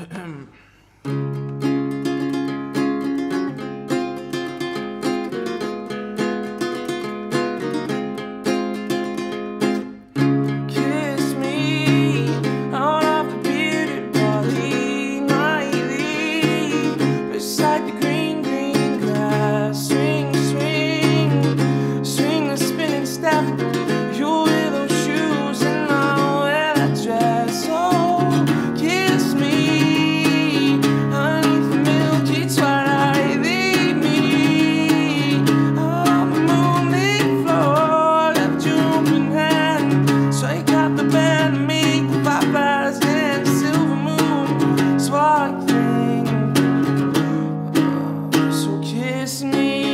Kiss me out of the bearded barley nightly, beside the green, green grass. Swing, swing, swing the spinning step. Your willow shoes and I'll wear that dress. Oh, kiss me underneath the milky twilight. Leave me on the moonlit floor. Left your open hand, strike out the band and make the fireflies dance. Silver moon, sparkling. So kiss me.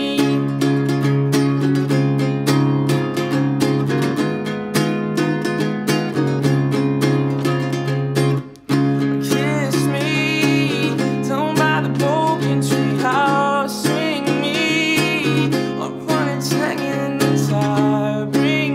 Kiss me down by the broken treehouse. Swing me up on its hanging tire. Bring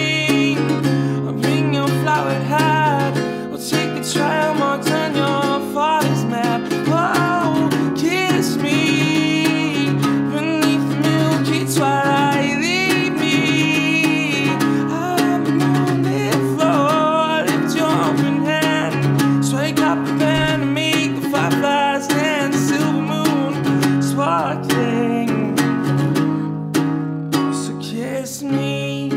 your flowered hat. We'll take the trail marked on your father's map. Oh, kiss me beneath the milky twilight. Leave me on the moonlit floor. Lift your open hand, strike up the band and make the fireflies dance. Silver moon, sparkling. So kiss me.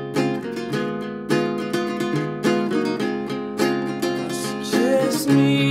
So kiss me.